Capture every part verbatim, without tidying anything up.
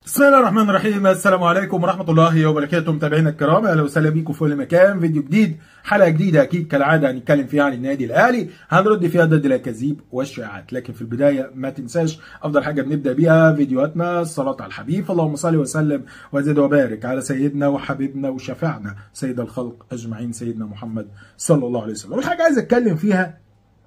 بسم الله الرحمن الرحيم. السلام عليكم ورحمة الله وبركاته. متابعينا الكرام، اهلا وسهلا بيكم في كل مكان. فيديو جديد، حلقة جديدة اكيد كالعادة هنتكلم فيها عن النادي الاهلي، هنرد فيها ضد الاكاذيب والشائعات. لكن في البداية ما تنساش افضل حاجة بنبدأ بيها فيديوهاتنا الصلاة على الحبيب، اللهم صل وسلم وزد وبارك على سيدنا وحبيبنا وشفيعنا سيد الخلق اجمعين سيدنا محمد صلى الله عليه وسلم. اول حاجة عايز اتكلم فيها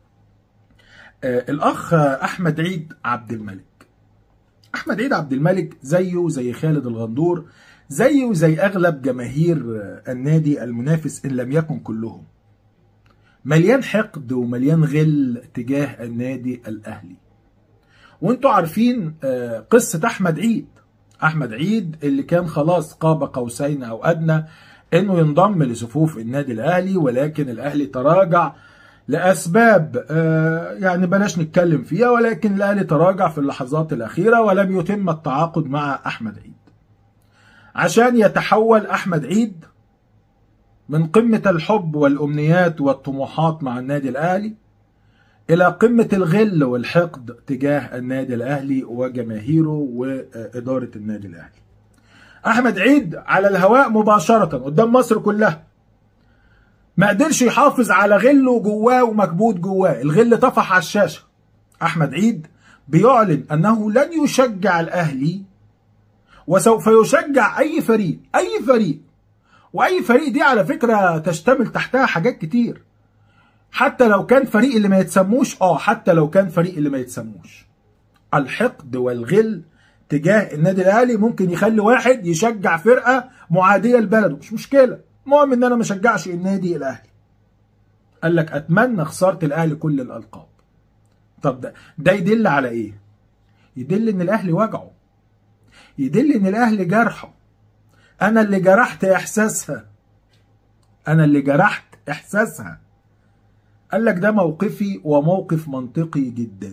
آه الاخ احمد عيد عبد الملك. احمد عيد عبد الملك زيه زي خالد الغندور، زيه زي اغلب جماهير النادي المنافس ان لم يكن كلهم، مليان حقد ومليان غل تجاه النادي الاهلي. وانتوا عارفين قصة احمد عيد. احمد عيد اللي كان خلاص قاب قوسين او ادنى انه ينضم لصفوف النادي الاهلي، ولكن الاهلي تراجع لأسباب يعني بلاش نتكلم فيها، ولكن الأهلي تراجع في اللحظات الأخيرة ولم يتم التعاقد مع أحمد عيد، عشان يتحول أحمد عيد من قمة الحب والأمنيات والطموحات مع النادي الأهلي إلى قمة الغل والحقد تجاه النادي الأهلي وجماهيره وإدارة النادي الأهلي. أحمد عيد على الهواء مباشرة قدام مصر كلها ما قدرش يحافظ على غله جواه ومكبوت جواه، الغل طفح على الشاشة. أحمد عيد بيعلن أنه لن يشجع الأهلي وسوف يشجع أي فريق، أي فريق، وأي فريق دي على فكرة تشتمل تحتها حاجات كتير، حتى لو كان فريق اللي ما يتسموش، اه حتى لو كان فريق اللي ما يتسموش. الحقد والغل تجاه النادي الأهلي ممكن يخلي واحد يشجع فرقة معادية لبلده، مش مشكلة، المهم ان انا ما اشجعش النادي الاهلي. قال لك اتمنى خساره الاهلي كل الالقاب. طب ده ده يدل على ايه؟ يدل ان الاهلي وجعه، يدل ان الاهلي جرحه. انا اللي جرحت احساسها، انا اللي جرحت احساسها. قال لك ده موقفي وموقف منطقي جدا.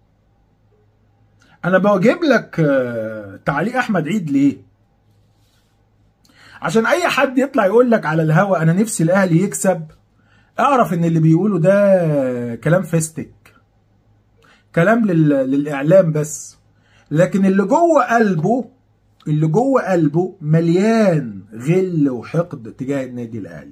انا بجيب لك تعليق احمد عيد ليه؟ عشان اي حد يطلع يقول لك على الهوا انا نفسي الاهلي يكسب، اعرف ان اللي بيقوله ده كلام فيستك، كلام لل... للاعلام بس، لكن اللي جوه قلبه، اللي جوه قلبه مليان غل وحقد تجاه النادي الاهلي.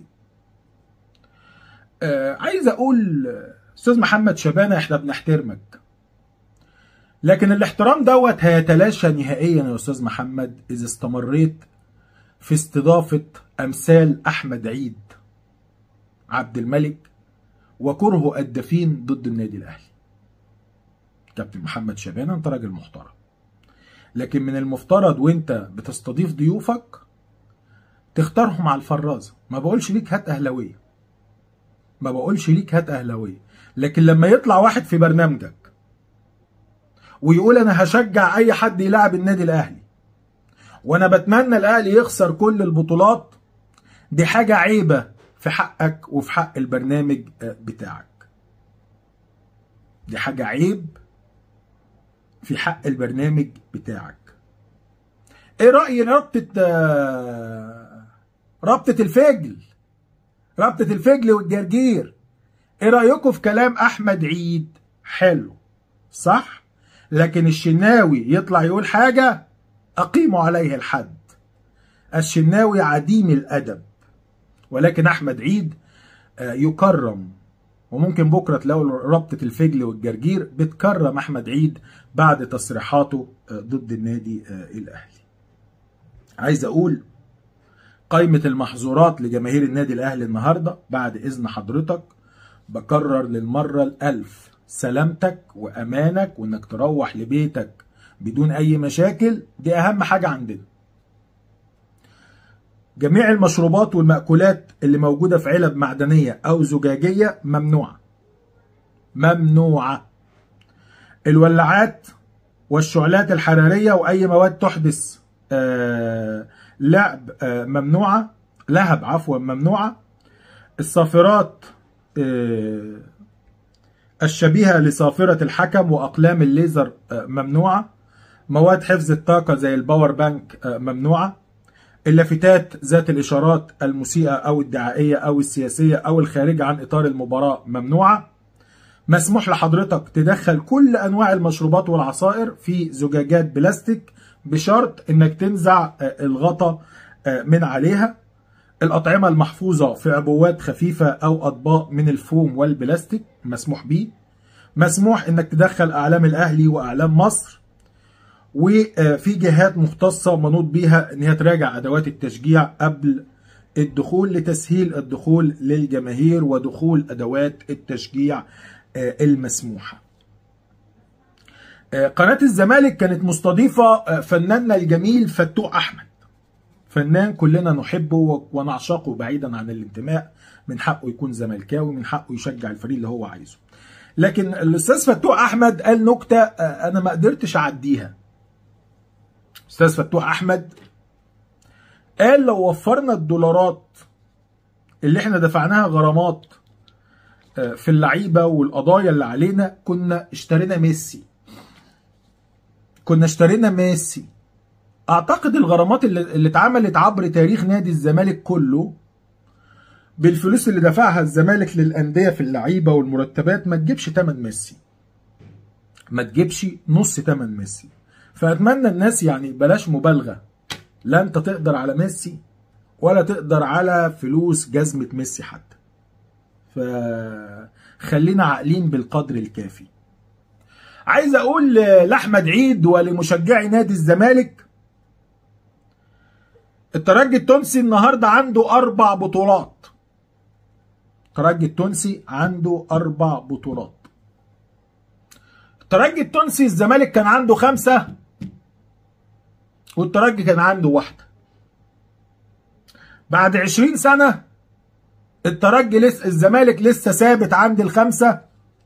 آه عايز اقول استاذ محمد شبانه، احنا بنحترمك، لكن الاحترام دوت هيتلاشى نهائيا يا استاذ محمد اذا استمريت في استضافة أمثال أحمد عيد عبد الملك وكره الدفين ضد النادي الأهلي. كابتن محمد شبانة، أنت راجل محترم، لكن من المفترض وأنت بتستضيف ضيوفك تختارهم على الفرازة. ما بقولش ليك هات أهلاوية، ما بقولش ليك هات أهلاوية، لكن لما يطلع واحد في برنامجك ويقول أنا هشجع أي حد يلعب النادي الأهلي وانا بتمنى الاهلي يخسر كل البطولات، دي حاجة عيبة في حقك وفي حق البرنامج بتاعك. دي حاجة عيب في حق البرنامج بتاعك. ايه رأي رابطة رابطة الفجل، رابطة الفجل والجرجير؟ ايه رأيكم في كلام احمد عيد؟ حلو صح، لكن الشناوي يطلع يقول حاجة أقيم عليه الحد. الشناوي عديم الأدب، ولكن أحمد عيد يكرم، وممكن بكرة تلاقوا رابطة الفجل والجرجير بتكرم أحمد عيد بعد تصريحاته ضد النادي الأهلي. عايز أقول قائمة المحظورات لجماهير النادي الأهلي النهاردة بعد إذن حضرتك، بكرر للمرة الألف سلامتك وأمانك وإنك تروح لبيتك بدون أي مشاكل، دي أهم حاجة عندنا. جميع المشروبات والمأكولات اللي موجودة في علب معدنية أو زجاجية ممنوعة، ممنوعة. الولاعات والشعلات الحرارية وأي مواد تحدث آه لعب آه ممنوعة، لهب عفوا ممنوعة. الصافرات آه الشبيهة لصافرة الحكم وأقلام الليزر آه ممنوعة. مواد حفظ الطاقة زي الباور بانك ممنوعة. اللافتات ذات الإشارات المسيئة أو الدعائية أو السياسية أو الخارجة عن إطار المباراة ممنوعة. مسموح لحضرتك تدخل كل أنواع المشروبات والعصائر في زجاجات بلاستيك بشرط انك تنزع الغطا من عليها. الأطعمة المحفوظة في عبوات خفيفة أو أطباق من الفوم والبلاستيك مسموح بيه. مسموح انك تدخل اعلام الاهلي واعلام مصر، وفي جهات مختصة منوط بيها ان هي تراجع ادوات التشجيع قبل الدخول لتسهيل الدخول للجماهير ودخول ادوات التشجيع المسموحة. قناة الزمالك كانت مستضيفة فناننا الجميل فتوح احمد، فنان كلنا نحبه ونعشقه بعيدا عن الانتماء، من حقه يكون زملكاوي، من حقه يشجع الفريق اللي هو عايزه. لكن الاستاذ فتوح احمد قال نكته انا ما قدرتش اعديها. استاذ فتوح احمد قال لو وفرنا الدولارات اللي احنا دفعناها غرامات في اللعيبه والقضايا اللي علينا كنا اشترينا ميسي. كنا اشترينا ميسي. اعتقد الغرامات اللي, اللي اتعملت عبر تاريخ نادي الزمالك كله بالفلوس اللي دفعها الزمالك للأندية في اللعيبة والمرتبات ما تجيبش تمن ميسي، ما تجيبش نص تمن ميسي. فأتمنى الناس يعني بلاش مبالغة، لا أنت تقدر على ميسي ولا تقدر على فلوس جزمة ميسي حتى. فخلينا عاقلين بالقدر الكافي. عايز أقول لأحمد عيد ولمشجعي نادي الزمالك، الترجي التونسي النهارده عنده أربع بطولات. الترجي التونسي عنده أربع بطولات. الترجي التونسي الزمالك كان عنده خمسة والترجي كان عنده واحدة. بعد عشرين سنة الترجي لسه الزمالك لسه ثابت عند الخمسة،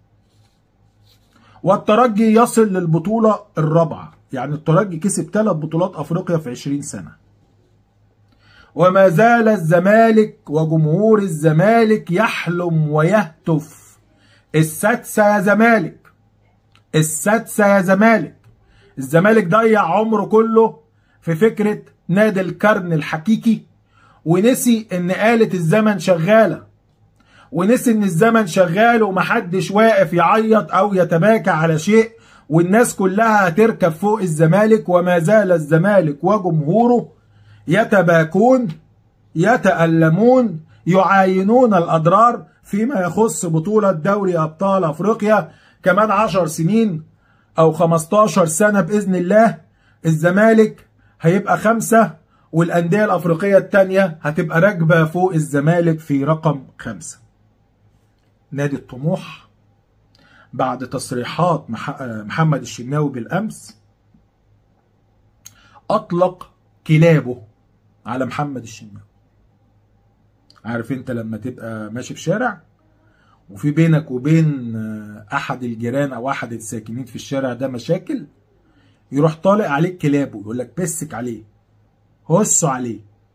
والترجي يصل للبطولة الرابعة. يعني الترجي كسب ثلاث بطولات أفريقيا في عشرين سنة. وما زال الزمالك وجمهور الزمالك يحلم ويهتف السادسة يا زمالك، السادسة يا زمالك. الزمالك ضيع عمره كله في فكرة نادي القرن الحقيقي، ونسي ان آلة الزمن شغالة، ونسي ان الزمن شغال ومحدش واقف يعيط او يتباكى على شيء، والناس كلها هتركب فوق الزمالك. وما زال الزمالك وجمهوره يتباكون، يتألمون، يعاينون الأضرار فيما يخص بطولة دوري أبطال أفريقيا. كمان عشر سنين أو خمستاشر سنة بإذن الله الزمالك هيبقى خمسة، والأندية الأفريقية التانية هتبقى راكبة فوق الزمالك في رقم خمسة. نادي الطموح بعد تصريحات محمد الشناوي بالأمس أطلق كلابه على محمد الشناوي. عارف انت لما تبقى ماشي في شارع وفي بينك وبين احد الجيران او احد الساكنين في الشارع ده مشاكل، يروح طالق عليك كلابه، يقول لك بسك عليه، هصوا عليه.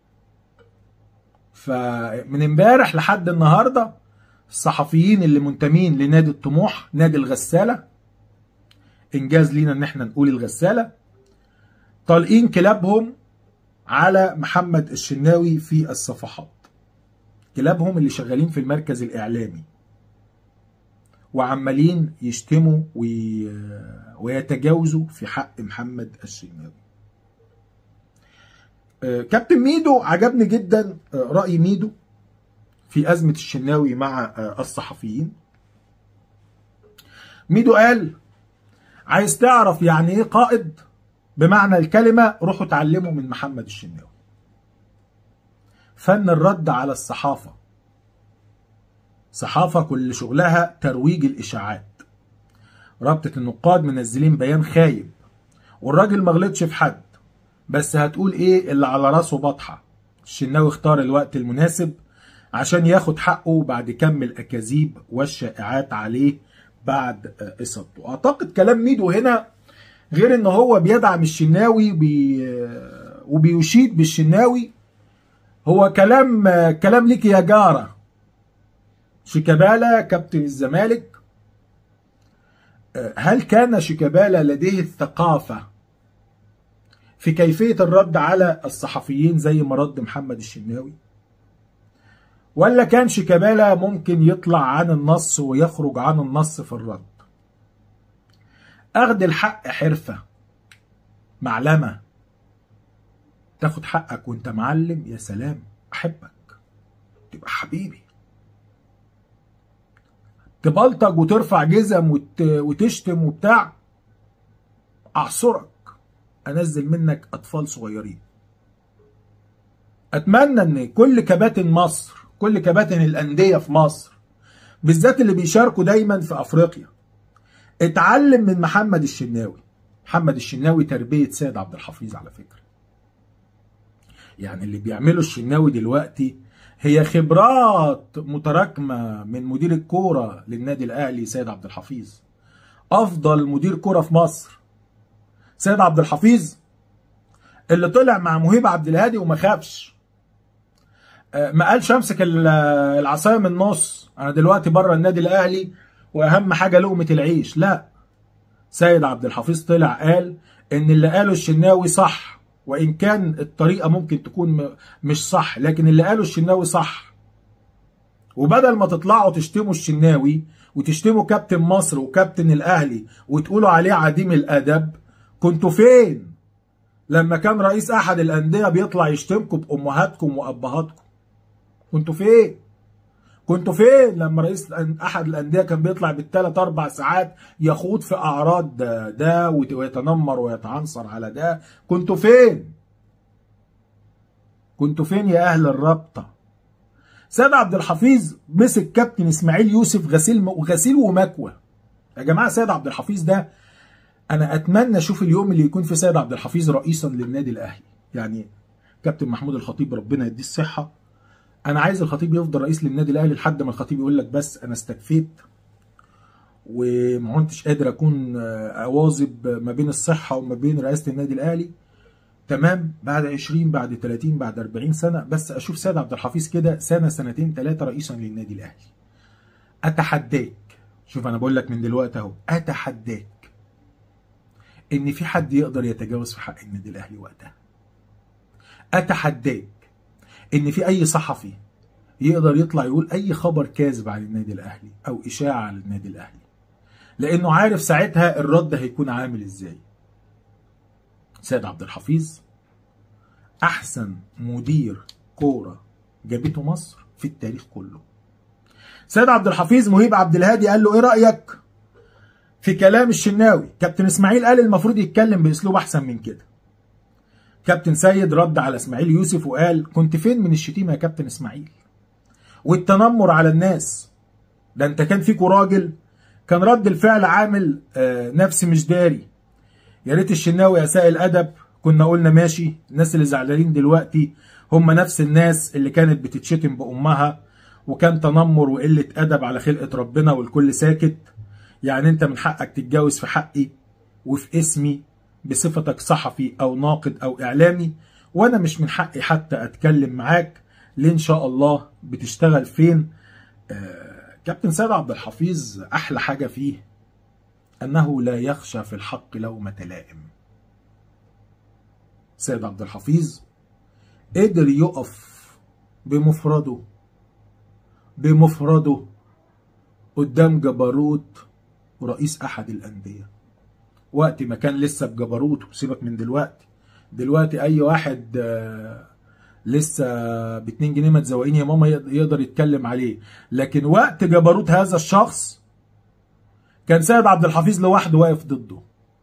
فمن امبارح لحد النهارده الصحفيين اللي منتمين لنادي الطموح، نادي الغسالة، انجاز لينا ان احنا نقول الغسالة، طالقين كلابهم على محمد الشناوي في الصفحات. كلابهم اللي شغالين في المركز الإعلامي وعمالين يشتموا وي... ويتجاوزوا في حق محمد الشناوي. كابتن ميدو عجبني جدا رأي ميدو في أزمة الشناوي مع الصحفيين. ميدو قال عايز تعرف يعني ايه قائد بمعنى الكلمة، روحوا اتعلموا من محمد الشناوي. فن الرد على الصحافة، صحافة كل شغلها ترويج الإشاعات. رابطة النقاد منزلين بيان خايب، والراجل ما غلطش في حد، بس هتقول ايه اللي على راسه بطحة. الشناوي اختار الوقت المناسب عشان ياخد حقه بعد كم الأكاذيب والشائعات عليه بعد إصابته. أعتقد كلام ميدو هنا غير ان هو بيدعم الشناوي وبي... وبيشيد بالشناوي، هو كلام كلام ليك يا جارة. شيكابالا كابتن الزمالك، هل كان شيكابالا لديه الثقافة في كيفية الرد على الصحفيين زي ما رد محمد الشناوي؟ ولا كان شيكابالا ممكن يطلع عن النص ويخرج عن النص في الرد؟ أخذ الحق حرفة، معلمة، تاخد حقك وانت معلم، يا سلام، احبك، تبقى حبيبي. تبلطج وترفع جزم وت... وتشتم وبتاع، اعصرك، انزل منك اطفال صغيرين. اتمنى ان كل كباتن مصر، كل كباتن الانديه في مصر بالذات اللي بيشاركوا دايما في افريقيا، اتعلم من محمد الشناوي. محمد الشناوي تربيه سيد عبد الحفيظ على فكره. يعني اللي بيعمله الشناوي دلوقتي هي خبرات متراكمه من مدير الكوره للنادي الاهلي سيد عبد الحفيظ، افضل مدير كوره في مصر. سيد عبد الحفيظ اللي طلع مع مهيب عبد الهادي وما خافش، ما قالش امسك العصايه من النص، انا دلوقتي بره النادي الاهلي واهم حاجه لقمه العيش. لا، سيد عبد الحفيظ طلع قال ان اللي قاله الشناوي صح، وان كان الطريقه ممكن تكون مش صح، لكن اللي قاله الشناوي صح. وبدل ما تطلعوا تشتموا الشناوي وتشتموا كابتن مصر وكابتن الاهلي وتقولوا عليه عديم الادب، كنتوا فين لما كان رئيس احد الانديه بيطلع يشتمكم بامهاتكم وابهاتكم؟ كنتوا فين؟ كنتوا فين لما رئيس احد الانديه كان بيطلع بالثلاث اربع ساعات يخوض في اعراض ده, ده ويتنمر ويتعنصر على ده؟ كنتوا فين؟ كنتوا فين يا اهل الرابطه؟ سيد عبد الحفيظ مسك كابتن اسماعيل يوسف غسيل وغسيل ومكوى. يا جماعه سيد عبد الحفيظ ده انا اتمنى اشوف اليوم اللي يكون في سيد عبد الحفيظ رئيسا للنادي الاهلي. يعني كابتن محمود الخطيب ربنا يديه الصحه، انا عايز الخطيب يفضل رئيس للنادي الاهلي لحد ما الخطيب يقول لك بس انا استكفيت وما كنتش قادر اكون اواظب ما بين الصحه وما بين رئاسه النادي الاهلي. تمام، بعد عشرين بعد تلاتين بعد اربعين سنه، بس اشوف سيد عبد الحفيظ كده سنه سنتين ثلاثه رئيسا للنادي الاهلي. اتحداك، شوف انا بقول لك من دلوقتي اهو، اتحداك ان في حد يقدر يتجاوز في حق النادي الاهلي وقتها. اتحداك ان في اي صحفي يقدر يطلع يقول اي خبر كاذب عن النادي الاهلي او اشاعه عن النادي الاهلي، لانه عارف ساعتها الرد هيكون عامل ازاي. سيد عبد الحفيظ احسن مدير كوره جابته مصر في التاريخ كله. سيد عبد الحفيظ مهيب عبد الهادي قال له ايه رايك في كلام الشناوي؟ كابتن اسماعيل قال المفروض يتكلم باسلوب احسن من كده. كابتن سيد رد على اسماعيل يوسف وقال كنت فين من الشتيمه يا كابتن اسماعيل والتنمر على الناس؟ ده انت كان فيكوا راجل كان رد الفعل عامل آه نفسي مش داري. يا ريت الشناوي اساء الادب كنا قلنا ماشي، الناس اللي زعلانين دلوقتي هم نفس الناس اللي كانت بتتشتم بامها وكان تنمر وقله ادب على خلقه ربنا والكل ساكت. يعني انت من حقك تتجاوز في حقي وفي اسمي بصفتك صحفي او ناقد او اعلامي، وانا مش من حقي حتى اتكلم معاك ليه ان شاء الله بتشتغل فين. آه كابتن سيد عبد الحفيظ احلى حاجه فيه انه لا يخشى في الحق لومة لائم. سيد عبد الحفيظ قدر يقف بمفرده بمفرده قدام جبروت ورئيس احد الانديه، وقت ما كان لسه بجبروت. وسيبك من دلوقتي، دلوقتي اي واحد آه لسه ب اتنين جنيه ما تزوقيني يا ماما يقدر يتكلم عليه، لكن وقت جبروت هذا الشخص كان سيد عبد الحفيظ لوحده واقف ضده.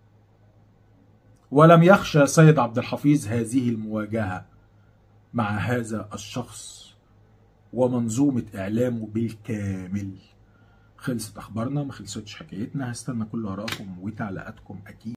ولم يخشى سيد عبد الحفيظ هذه المواجهة مع هذا الشخص ومنظومة إعلامه بالكامل. خلصت أخبارنا، ما خلصتش حكايتنا. هستنى كل آرائكم وتعليقاتكم أكيد.